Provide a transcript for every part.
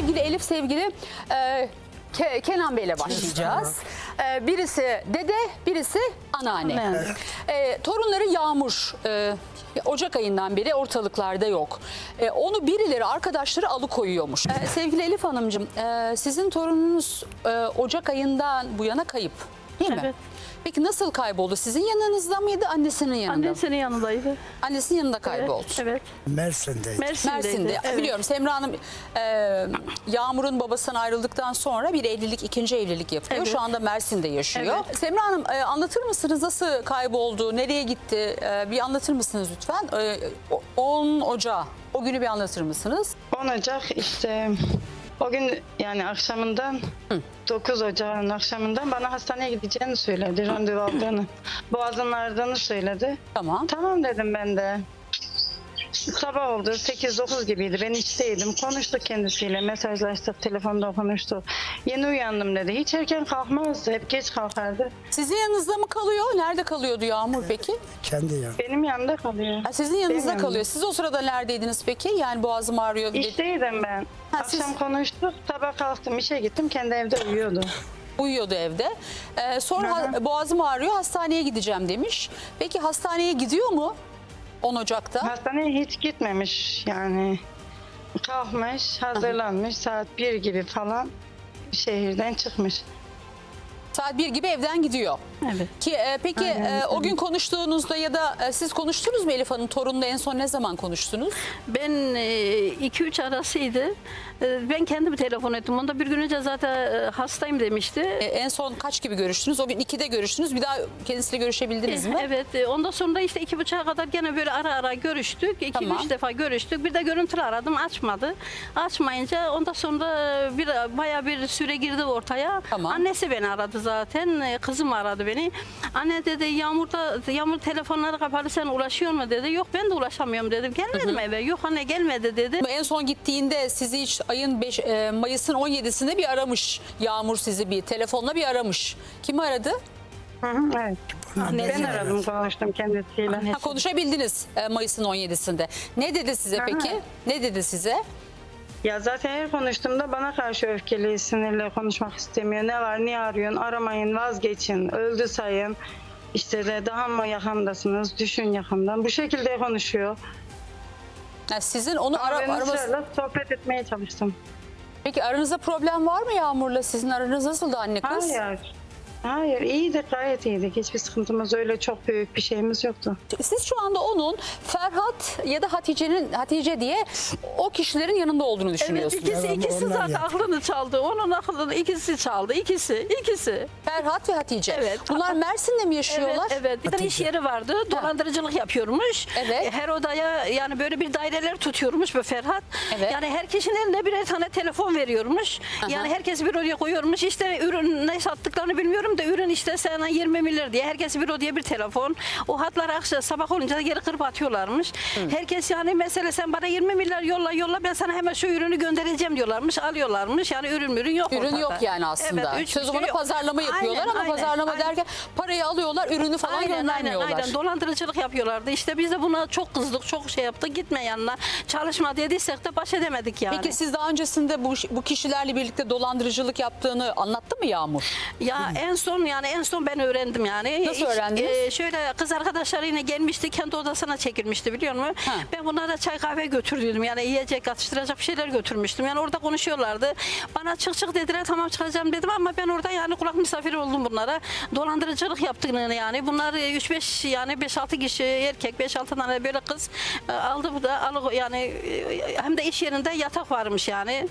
sevgili Elif, sevgili Kenan Bey'le başlayacağız. Birisi dede, birisi anneanne. Torunları Yağmur. Ocak ayından beri ortalıklarda yok. Onu birileri, arkadaşları alıkoyuyormuş. Sevgili Elif Hanımcığım, sizin torununuz Ocak ayından bu yana kayıp, değil mi? Evet. Peki nasıl kayboldu? Sizin yanınızda mıydı, annesinin yanında? Annesinin yanındaydı. Annesinin yanında kayboldu. Evet. Evet. Mersin'deydi. Mersin'de. Evet. Biliyorum, Semra Hanım Yağmur'un babasından ayrıldıktan sonra bir evlilik, ikinci evlilik yapıyor. Evet. Şu anda Mersin'de yaşıyor. Evet. Semra Hanım, anlatır mısınız nasıl kayboldu, nereye gitti? Bir anlatır mısınız lütfen? 10 Ocağı, o günü bir anlatır mısınız? 10 Ocak işte o gün, yani akşamından 9 Ocak'ın akşamından bana hastaneye gideceğini söyledi, randevu aldığını, boğazının ağrıdığını söyledi. Tamam. Tamam dedim ben de. Sabah oldu, 8-9 gibiydi, ben işteydim, konuştuk kendisiyle, mesajlaştık, telefonda konuştuk. Yeni uyandım dedi, hiç erken kalkmazdı, hep geç kalkardı. Sizin yanınızda mı kalıyor? Nerede kalıyordu Yağmur peki? Kendi ya. Benim yanımda kalıyor. Sizin yanınızda Benim kalıyor. Siz o sırada neredeydiniz peki? Yani boğazım ağrıyor. İşteydim ben. Ha, siz- Akşam konuştuk, sabah kalktım, işe gittim, kendi evde uyuyordu. Uyuyordu evde. Sonra boğazım ağrıyor, hastaneye gideceğim demiş. Peki hastaneye gidiyor mu 10 Ocak'ta? Hastaneye hiç gitmemiş yani. Kalkmış, hazırlanmış, saat 1 gibi falan şehirden çıkmış. Saat 1 gibi evden gidiyor. Evet. Ki peki Aynen. o gün konuştuğunuzda ya da siz konuştunuz mu Elif Hanım? Torunla en son ne zaman konuştunuz? Ben 2-3 arasıydı. Ben kendim telefon ettim. Onda bir gün önce zaten hastayım demişti. En son kaç gibi görüştünüz? O gün 2'de görüştünüz. Bir daha kendisiyle görüşebildiniz mi? Evet. Ondan sonra işte 2.30'a kadar gene böyle ara ara görüştük. 2-3 Tamam. defa görüştük. Bir de görüntülü aradım, açmadı. Açmayınca ondan sonra bayağı bir süre girdi ortaya. Tamam. Annesi beni aradı zaten. Kızım aradı beni. Anne dedi, Yağmur telefonları kapalı, sen ulaşıyor mu dedi. Yok, ben de ulaşamıyorum dedim. Gelmedim eve. Yok anne, gelmedi dedi. En son gittiğinde sizi hiç ayın Mayıs'ın 17'sinde bir aramış. Yağmur sizi bir telefonla bir aramış. Kimi aradı? Evet. Annesi Ben aradım, konuştum kendisiyle. Annesi. Konuşabildiniz Mayıs'ın 17'sinde. Ne dedi size peki? Ne dedi size? Ya zaten her konuştuğumda bana karşı öfkeli, sinirli, konuşmak istemiyor. Ne var, niye arıyorsun? Aramayın, vazgeçin, öldü sayın. İşte de daha mı yakındasınız? Düşün yakından. Bu şekilde konuşuyor. Yani sizin onu Ben araması... ısrarla sohbet etmeye çalıştım. Peki aranızda problem var mı Yağmur'la? Sizin aranız nasıldı anne kız? Hayır. Hayır, iyiydik, gayet iyiydik. Hiçbir sıkıntımız, öyle çok büyük bir şeyimiz yoktu. Siz şu anda onun Ferhat ya da Hatice diye o kişilerin yanında olduğunu Evet, düşünüyorsunuz. ikisi onlar zaten yaptı. aklını çaldı. Onun aklını ikisi çaldı. İkisi. Ferhat ve Hatice. Evet. Bunlar Mersin'de mi yaşıyorlar? Evet. Bir tane iş yeri vardı. Dolandırıcılık yapıyormuş. Evet. Her odaya yani böyle bir daireler tutuyormuş bu Ferhat. Evet. Yani her kişinin eline birer tane telefon veriyormuş. Yani herkes bir oraya koyuyormuş. İşte ürün ne sattıklarını bilmiyorum da ürün işte sana 20 milyar diye. Herkes bir odaya bir telefon. O hatlar akşam sabah olunca da geri kırıp atıyorlarmış. Herkes yani mesela sen bana 20 milyar yolla ben sana hemen şu ürünü göndereceğim diyorlarmış. Alıyorlarmış. Yani ürün yok Ürün ortada. yok yani aslında. Evet, Sözüm şey ona yok. pazarlama yapıyorlar ama pazarlama derken parayı alıyorlar, ürünü falan göndermiyorlar. Aynen. Dolandırıcılık yapıyorlardı. İşte biz de buna çok kızdık, çok şey yaptık. Gitme yanına. Çalışma dediysek de baş edemedik yani. Peki siz daha öncesinde bu kişilerle birlikte dolandırıcılık yaptığını anlattı mı Yağmur? Ya en son ben öğrendim yani. Nasıl öğrendiniz? Şöyle kız arkadaşlarıyla gelmişti, kendi odasına çekilmişti biliyor musun? Ha. Ben bunlara çay kahve götürdüm. Yani yiyecek, atıştıracak bir şeyler götürmüştüm. Yani orada konuşuyorlardı. Bana çık dediler, tamam çıkacağım dedim ama ben orada yani kulak misafiri oldum bunlara. Dolandırıcılık yaptığını yani. Bunlar 3-5 yani 5-6 kişi erkek, 5-6 tane böyle kız aldı bu da yani hem de iş yerinde yatak varmış yani.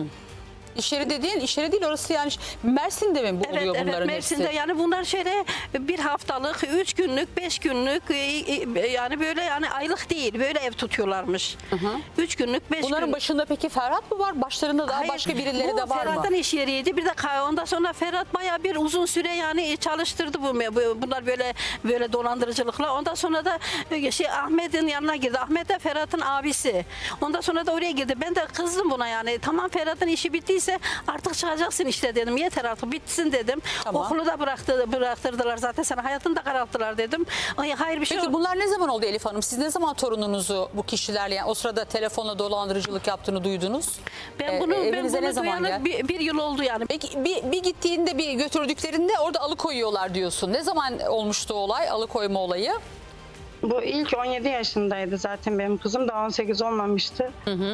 İş yeri dediğin, iş yeri değil orası yani Mersin'de mi bu oluyor bunların Mersin'de hepsi? yani bunlar şöyle bir haftalık, 3 günlük, 5 günlük yani böyle yani aylık değil böyle ev tutuyorlarmış. 3 günlük, 5 Bunların günlük. başında peki Ferhat mı var? Başlarında daha Hayır, başka birileri bu de var mı? Ferhat'ın iş yeriydi. Bir de ondan sonra Ferhat bayağı bir uzun süre yani çalıştırdı bunlar böyle dolandırıcılıkla. Ondan sonra da Ahmet'in yanına girdi. Ahmet de Ferhat'ın abisi. Ondan sonra da oraya girdi. Ben de kızdım buna yani. Tamam Ferhat'ın işi bittiyse neyse artık çıkacaksın işte dedim. Yeter artık bitsin dedim. Tamam. Okulu da bıraktırdılar zaten, sana hayatını da kararttılar dedim. Ay, hayır bir şey Peki bunlar ne zaman oldu Elif Hanım? Siz ne zaman torununuzu bu kişilerle, yani o sırada telefonla dolandırıcılık yaptığını duydunuz? Ben bunu Evinize ne zaman duyalı geldi? bir yıl oldu yani. Peki bir gittiğinde, bir götürdüklerinde orada alıkoyuyorlar diyorsun. Ne zaman olmuştu olay, alıkoyma olayı? Bu ilk 17 yaşındaydı zaten benim kızım, da 18 olmamıştı.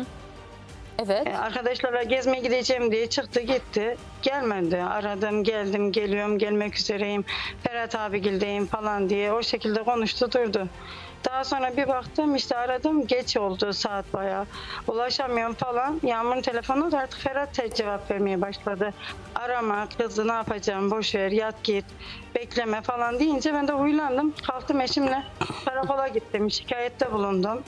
Evet. Arkadaşlarla gezmeye gideceğim diye çıktı gitti. Gelmedi. Aradım, geldim, geliyorum, gelmek üzereyim. Ferhat abigildeyim falan diye o şekilde konuştu durdu. Daha sonra bir baktım, işte aradım, geç oldu saat bayağı. Ulaşamıyorum falan. Yağmur'un telefonu da artık Ferhat cevap vermeye başladı. Arama kızı, ne yapacağım, boş ver, yat git, bekleme falan deyince ben de huylandım. Kalktım eşimle karakola gittim, şikayette bulundum.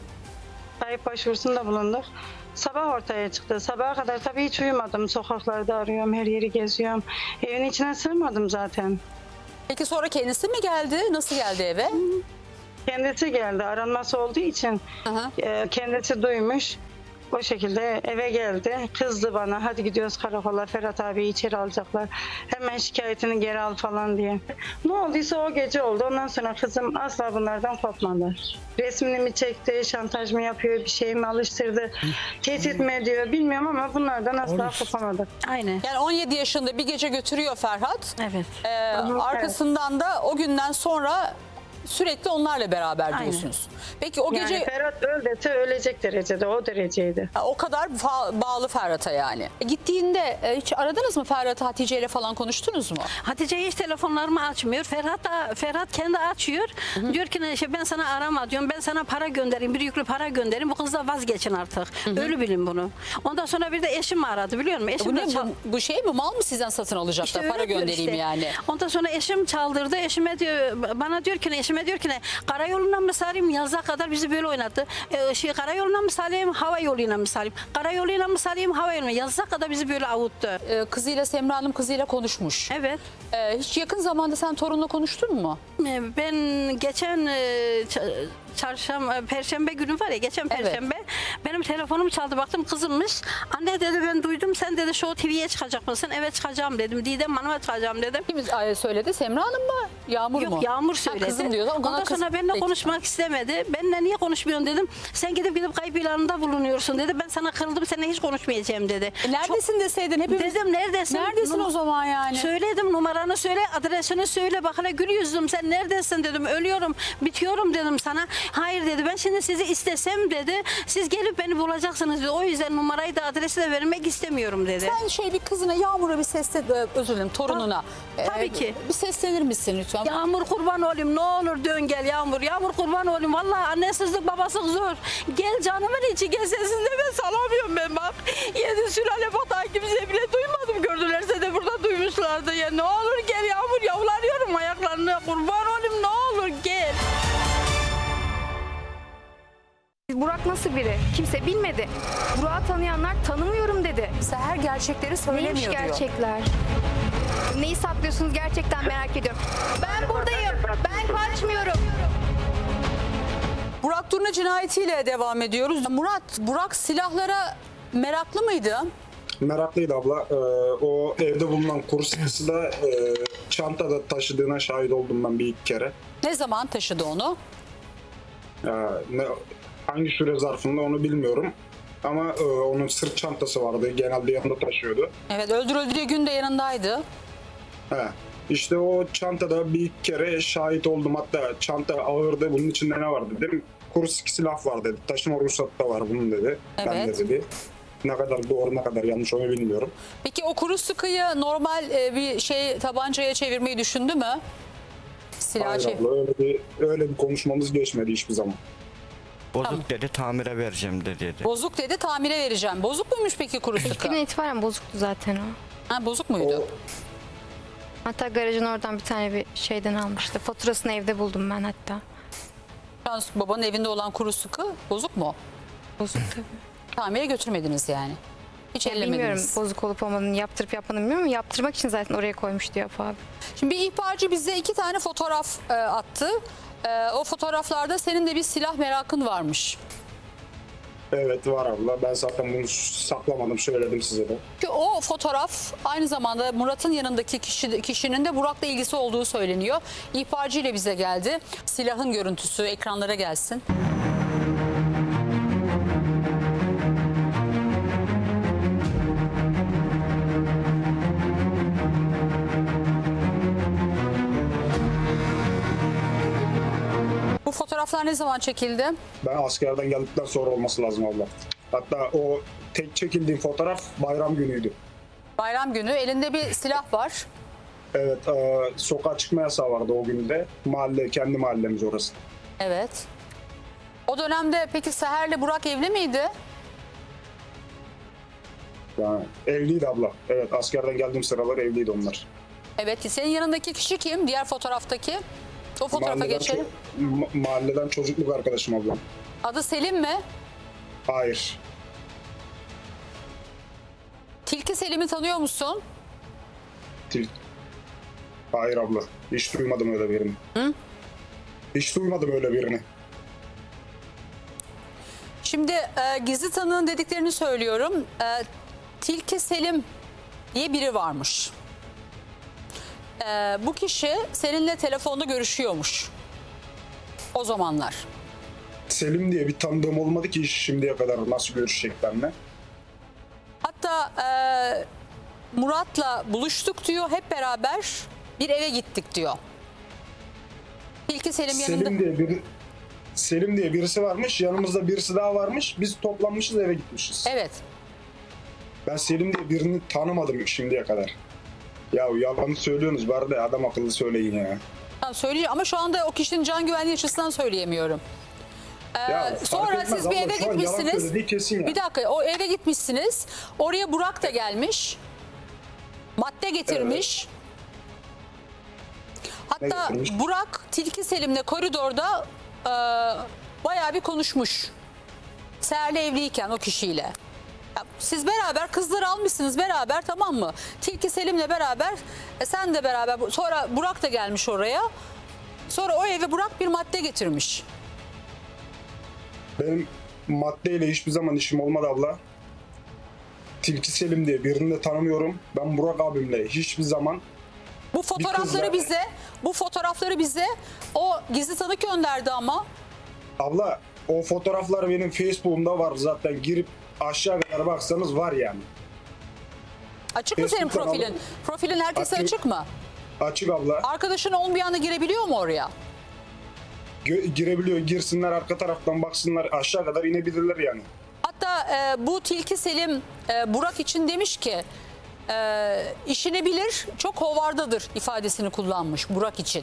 Kayıp başvurusunda bulunduk. Sabah ortaya çıktı. Sabaha kadar tabii hiç uyumadım. Sokaklarda arıyorum, her yeri geziyorum. Evin içine sığmadım zaten. Peki sonra kendisi mi geldi? Nasıl geldi eve? Kendisi geldi. Aranması olduğu için Aha. kendisi duymuş. O şekilde eve geldi. Kızdı bana. Hadi gidiyoruz karakola. Ferhat abi içeri alacaklar. Hemen şikayetini geri al falan diye. Ne olduysa o gece oldu. Ondan sonra kızım asla bunlardan kopmadı. Resmini mi çekti, şantaj mı yapıyor, bir şey mi alıştırdı, tehdit mi ediyor bilmiyorum ama bunlardan asla kopamadı. Aynen. Yani 17 yaşında bir gece götürüyor Ferhat. Evet. Arkasından da o günden sonra sürekli onlarla beraber Aynen. diyorsunuz. Peki o gece Yani Ferhat öl dese ölecek derecede, o dereceydi. o kadar bağlı Ferhat'a yani. Gittiğinde hiç aradınız mı Ferhat'ı, Hatice ile falan konuştunuz mu? Hatice hiç telefonlarımı açmıyor. Ferhat kendi açıyor. Diyor ki işte ben sana arama diyorum. Ben sana para göndereyim. Bir yüklü para göndereyim. Bu kızla vazgeçin artık. Ölü bilin bunu. Ondan sonra bir de eşim aradı, biliyor musun? Eşim Bu, de bu şey mi, mal mı sizden satın alacaklar, İşte para öyle diyor göndereyim işte. yani? Ondan sonra eşim çaldırdı. Eşime diyor, bana diyor ki ne, karayolundan mı sarayım, yaza kadar bizi böyle oynattı. Karayolundan mı sarayım, hava yoluyla mı sarayım? Karayoluyla mı sarayım, hava yoluyla mı? Yaza kadar bizi böyle avuttu. Kızıyla, Semra Hanım kızıyla konuşmuş. Evet. Hiç yakın zamanda sen torunla konuştun mu? Ben geçen Perşembe günü var ya, geçen Evet. Perşembe benim telefonum çaldı, baktım kızımmış. Anne dedi, ben duydum sen dedi Show TV'ye çıkacak mısın? Evet çıkacağım dedim. Didem Hanım'a çıkacağım dedim. Kim söyledi? Semra Hanım mı? Yağmur mu? Yok, Yağmur söyledi. kızım diyor. Ondan sonra benimle konuşmak istemedi. Benimle niye konuşmuyorsun dedim. Sen gidip kayıp ilanında bulunuyorsun dedi. Ben sana kırıldım, seninle hiç konuşmayacağım dedi. Neredesin deseydin hepimiz. Dedim neredesin? Neredesin o zaman yani? Söyledim, numaranı söyle, adresini söyle. Bak hele gül yüzlüm, sen neredesin dedim. Ölüyorum, bitiyorum dedim sana. Hayır dedi, ben şimdi sizi istesem dedi, siz gelip beni bulacaksınız dedi. O yüzden numarayı da adresi de vermek istemiyorum dedi. Sen bir kızına, Yağmur'a bir özür dilerim, torununa. Tabii ki. Bir seslenir misin lütfen? Yağmur kurban olayım, ne olur dön gel Yağmur. Yağmur kurban olayım, vallahi annesizlik babasızlık zor. Gel canımın içi, gel, sensiz nefes alamıyorum ben bak. 7 sülale batan kimse bile duymadım, gördülerse de burada duymuşlardı. Ya ne olur gel Yağmur, yavlarıyorum ayaklarına, kurban olayım, ne olur gel. Burak nasıl biri? Kimse bilmedi. Burak'ı tanıyanlar tanımıyorum dedi. Seher gerçekleri söylemiyor Neymiş diyor. gerçekler? Neyi saklıyorsunuz gerçekten merak ediyorum. Ben buradayım. Ben kaçmıyorum. Burak Durna cinayetiyle devam ediyoruz. Burak silahlara meraklı mıydı? Meraklıydı abla. O evde bulunan kuru sıkısı da çantada taşıdığına şahit oldum ben bir iki kere. Ne zaman taşıdı onu? Hangi süre zarfında onu bilmiyorum. Ama onun sırt çantası vardı. Genelde yanında taşıyordu. Evet, öldürüldüğü gün de yanındaydı. İşte o çantada bir iki kere şahit oldum. Hatta çanta ağırdı. Bunun içinde ne vardı dedim. Kuru sıkı silah var dedi. Taşıma ruhsatı da var bunun dedi. Evet. Ben de dedi. Ne kadar doğru ne kadar yanlış onu bilmiyorum. Peki o kuru sıkıyı normal bir tabancaya çevirmeyi düşündü mü? Hayır abla, öyle bir konuşmamız geçmedi hiçbir zaman. Bozuk dedi, tamire vereceğim dedi. Bozuk dedi, tamire vereceğim. Bozuk muymuş peki kuru sıkı? İlk günden itibaren bozuktu zaten o. Ha, bozuk muydu? Hatta garajın oradan bir tane bir şeyden almıştı. Faturasını evde buldum ben hatta. Babanın evinde olan kuru sıkı bozuk mu? Bozuk tabii. Tamire götürmediniz yani. Hiç Bilmiyorum ellemediniz. bozuk olup olmadığını, yaptırıp yapmadığını bilmiyorum ama yaptırmak için zaten oraya koymuştu Yapı abi. Şimdi bir ihbarcı bize 2 tane fotoğraf attı. O fotoğraflarda senin de bir silah merakın varmış. Evet var abla. Ben zaten bunu saklamadım, söyledim size de. Çünkü o fotoğraf aynı zamanda Murat'ın yanındaki kişinin de Burak'la ilgisi olduğu söyleniyor. İhbarcı ile bize geldi. Silahın görüntüsü ekranlara gelsin. Bu fotoğraflar ne zaman çekildi? Ben askerden geldikten sonra olması lazım abla. Hatta o tek çekildiğim fotoğraf bayram günüydü. Bayram günü. Elinde bir silah var. Evet, sokağa çıkma yasağı vardı o günde. Mahalle, kendi mahallemiz orası. Evet. O dönemde peki Seher'le Burak evli miydi? Yani evliydi abla. Evet, askerden geldiğim sıralar evliydi onlar. Evet. Senin yanındaki kişi kim? Diğer fotoğraftaki. O fotoğrafa geçelim. Mahalleden çocukluk arkadaşım abla. Adı Selim mi? Hayır. Tilki Selim'i tanıyor musun? Hayır abla. Hiç duymadım öyle birini. Hı? Hiç duymadım öyle birini. Şimdi gizli tanığın dediklerini söylüyorum. Tilki Selim diye biri varmış. Bu kişi seninle telefonda görüşüyormuş. O zamanlar. Selim diye bir tanıdığım olmadı ki şimdiye kadar, nasıl görüşecek benimle. Hatta Murat'la buluştuk diyor. Hep beraber bir eve gittik diyor. Tilki Selim yanında. Selim diye birisi varmış. Yanımızda birisi daha varmış. Biz toplanmışız, eve gitmişiz. Evet. Ben Selim diye birini tanımadım şimdiye kadar. Ya yalanı söylüyorsunuz bari de adam akıllı söyleyin ya. Tamam, söyleyeceğim ama şu anda o kişinin can güvenliği açısından söyleyemiyorum. Ya, Sonra fark etmez siz bir abla, eve şu an yalan gitmişsiniz. söylediği kesin ya. Bir dakika, o eve gitmişsiniz. Oraya Burak da gelmiş. Madde getirmiş. Hatta Ne getirmiş? Burak Tilki Selim'le koridorda bayağı bir konuşmuş. Seher'le evliyken o kişiyle. Ya, siz beraber kızları almışsınız beraber, tamam mı? Tilki Selim'le beraber sen de beraber, sonra Burak da gelmiş oraya. Sonra o eve Burak bir madde getirmiş. Benim maddeyle hiçbir zaman işim olmadı abla. Tilki Selim diye birini de tanımıyorum. Ben Burak abimle hiçbir zaman Bu fotoğrafları bize o gizli tanık gönderdi ama. abla, o fotoğraflar benim Facebook'umda var zaten, girip aşağı kadar baksanız var yani. Açık mı senin Facebook'tan profilin? alın. Profilin herkese Açık. açık mı? Açık abla. Arkadaşın olmayan da girebiliyor mu oraya? Girebiliyor, girsinler arka taraftan baksınlar, aşağı kadar inebilirler yani. Hatta bu Tilki Selim Burak için demiş ki işini bilir, çok hovardadır ifadesini kullanmış Burak için.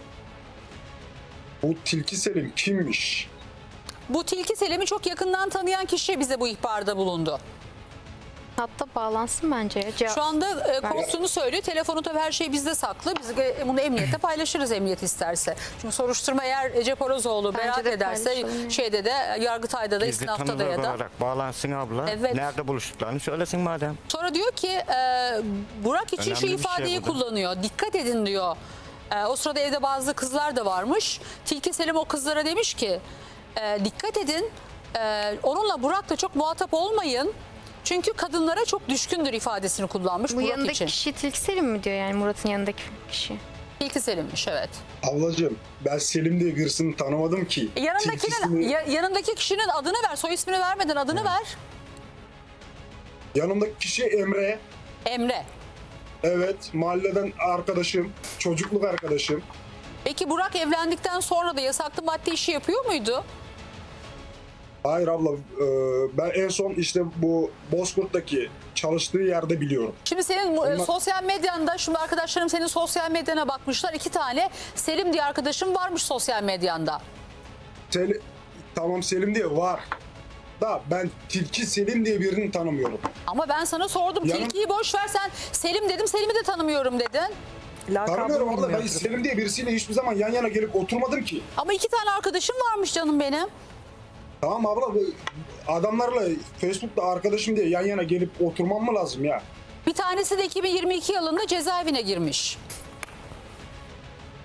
Bu Tilki Selim kimmiş? Bu Tilki Selim'i çok yakından tanıyan kişi bize bu ihbarda bulundu. Hatta bağlansın bence ya. Cevap. Şu anda korktuğunu söylüyor. Telefonu tabii her şey bizde saklı. Biz bunu emniyette paylaşırız, emniyet isterse. Çünkü soruşturma eğer Ece Porozoğlu Bence merak de ederse paylaşalım. şeyde de, Yargıtay'da da, Gizli istinafta da tanıklar ya da. olarak bağlansın abla. Evet. Nerede buluştuklarını söylesin madem. Sonra diyor ki Burak için şu Önemli bir şey ifadeyi bu da. kullanıyor. Dikkat edin diyor. O sırada evde bazı kızlar da varmış. Tilki Selim o kızlara demiş ki dikkat edin. Onunla Burak'la çok muhatap olmayın. Çünkü kadınlara çok düşkündür ifadesini kullanmış Bu Burak yanındaki için. kişi Tilki Selim mi diyor, yani Murat'ın yanındaki kişi? Tilki Selim'miş, evet. Ablacığım, ben Selim diye birisini tanımadım ki. Yanındaki kişinin adını ver. Soy ismini vermeden adını ver. Yanımdaki kişi Emre. Emre. Evet, mahalleden arkadaşım, çocukluk arkadaşım. Peki Burak evlendikten sonra da yasaklı madde işi yapıyor muydu? Hayır abla, ben en son işte bu Bozkurt'taki çalıştığı yerde biliyorum. Şimdi senin sosyal medyanda, şimdi arkadaşlarım senin sosyal medyana bakmışlar. 2 tane Selim diye arkadaşım varmış sosyal medyanda. Tamam, Selim diye var. Da ben Tilki Selim diye birini tanımıyorum. Ama ben sana sordum. Tilkiyi boş ver, sen Selim dedim. Selim'i de tanımıyorum dedin. Tanımıyorum abla, ben Selim diye birisiyle hiçbir zaman yan yana gelip oturmadım ki. Ama 2 tane arkadaşım varmış canım benim. Tamam abla, adamlarla Facebook'ta arkadaşım diye yan yana gelip oturmam mı lazım ya? Bir tanesi de 2022 yılında cezaevine girmiş.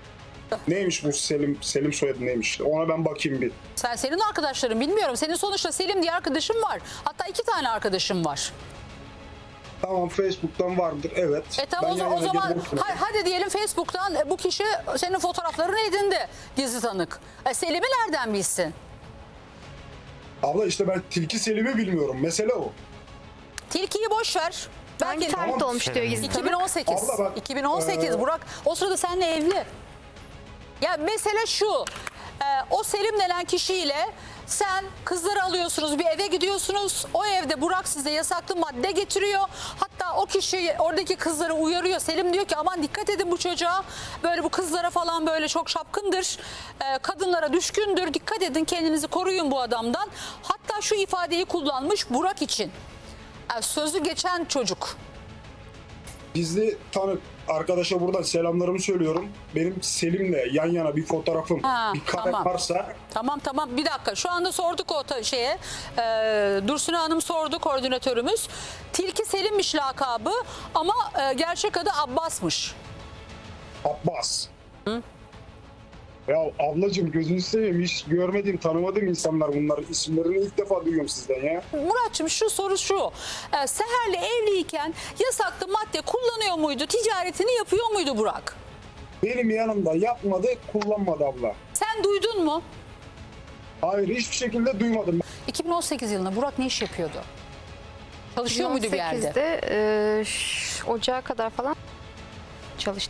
Neymiş bu Selim soyadı neymiş? Ona ben bakayım bir. Senin arkadaşların bilmiyorum. Senin sonuçta Selim diye arkadaşın var. Hatta 2 tane arkadaşın var. Tamam, Facebook'tan vardır, evet. Tamam Ben yan o yana zaman girdim. hadi diyelim Facebook'tan bu kişi senin fotoğraflarını edindi gizli tanık. Selim'i nereden bilsin? Abla işte ben Tilki Selim'i bilmiyorum. Mesele o. Tilkiyi boş ver. Hangi Belki tarihte olmuş diyor gizli tanık? 2018. Abla bak, 2018 Burak o sırada seninle evli. Ya mesele şu. O Selim denen kişiyle sen kızları alıyorsunuz, bir eve gidiyorsunuz. O evde Burak size yasaklı madde getiriyor. Hatta o kişi oradaki kızları uyarıyor. Selim diyor ki aman dikkat edin bu çocuğa. Böyle bu kızlara falan böyle çok şapkındır. Kadınlara düşkündür. Dikkat edin, kendinizi koruyun bu adamdan. Hatta şu ifadeyi kullanmış Burak için. Sözü geçen çocuk. Gizli tanık arkadaşa buradan selamlarımı söylüyorum. Benim Selim'le yan yana bir fotoğrafım, bir kare tamam. varsa... Tamam bir dakika, şu anda sorduk Dursun Hanım sordu, koordinatörümüz. Tilki Selim'miş lakabı ama gerçek adı Abbas'mış. Abbas. Hı? Ya ablacığım gözünü seveyim, hiç görmediğim, tanımadığım insanlar bunlar. İsimlerini ilk defa duyuyorum sizden ya. Muratçım soru şu. Seher'le evliyken yasaklı madde kullanıyor muydu? Ticaretini yapıyor muydu Burak? Benim yanımda yapmadı, kullanmadı abla. Sen duydun mu? Hayır, hiçbir şekilde duymadım. 2018 yılında Burak ne iş yapıyordu? Çalışıyor muydu bir yerde? 2018'de Ocağa kadar falan çalıştı.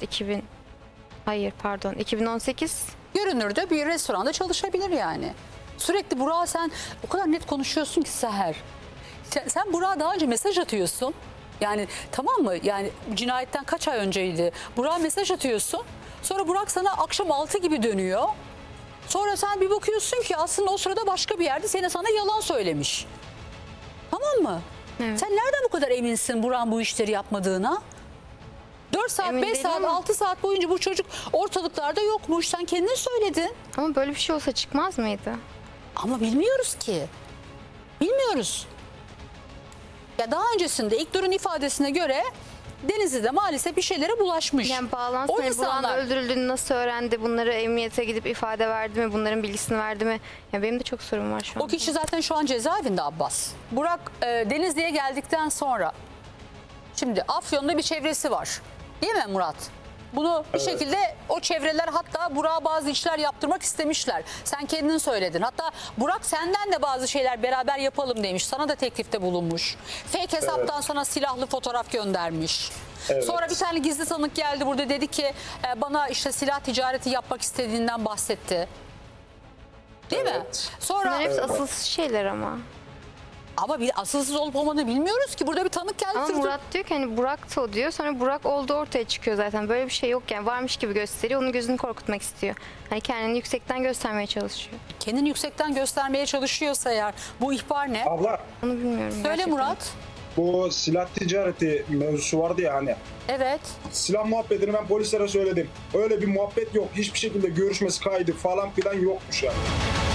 2018. Görünürde bir restoranda çalışabilir yani. Sürekli Burak'a sen o kadar net konuşuyorsun ki Seher. Sen Burak'a daha önce mesaj atıyorsun. Yani tamam mı? Yani cinayetten kaç ay önceydi? Burak'a mesaj atıyorsun. Sonra Burak sana akşam 6 gibi dönüyor. Sonra sen bir bakıyorsun ki aslında o sırada başka bir yerde sana yalan söylemiş. Tamam mı? Evet. Sen nereden bu kadar eminsin Burak'ın bu işleri yapmadığına? 4 saat, Emin 5 değilim saat, ama- 6 saat boyunca bu çocuk ortalıklarda yokmuş. Sen kendin söyledin. Ama böyle bir şey olsa çıkmaz mıydı? Ama bilmiyoruz ki. Bilmiyoruz. Ya daha öncesinde İlknur'un ifadesine göre Denizli'de maalesef bir şeylere bulaşmış. Yani bağlansın. O Burak'ın insanlar öldürüldüğünü nasıl öğrendi? Bunları emniyete gidip ifade verdi mi? Bunların bilgisini verdi mi? Ya benim de çok sorum var şu an. o kişi zaten şu an cezaevinde Abbas. Burak Denizli'ye geldikten sonra şimdi Afyon'da bir çevresi var. Değil mi Murat? Bunu bir şekilde o çevreler hatta Burak'a bazı işler yaptırmak istemişler. Sen kendin söyledin. Hatta Burak senden de bazı şeyler beraber yapalım demiş. Sana da teklifte bulunmuş. Fake hesaptan sana silahlı fotoğraf göndermiş. Evet. Sonra bir tane gizli tanık geldi burada, dedi ki bana işte silah ticareti yapmak istediğinden bahsetti. Değil mi? Evet. Sonra Bunların hepsi asılsız şeyler ama. ama bir asılsız olup olmadığını bilmiyoruz ki. Burada bir tanık geldi. Ama Murat diyor ki hani Burak da o diyor. Sonra Burak oldu ortaya çıkıyor zaten. Böyle bir şey yok yani. Varmış gibi gösteriyor. Onun gözünü korkutmak istiyor. Hani kendini yüksekten göstermeye çalışıyor. Kendini yüksekten göstermeye çalışıyorsa eğer bu ihbar ne? Abla, Onu bilmiyorum. Söyle gerçekten. Murat. bu silah ticareti mevzusu vardı ya hani. Evet. Silah muhabbetini ben polislere söyledim. Öyle bir muhabbet yok. Hiçbir şekilde görüşmesi, kaydı falan filan yokmuş yani.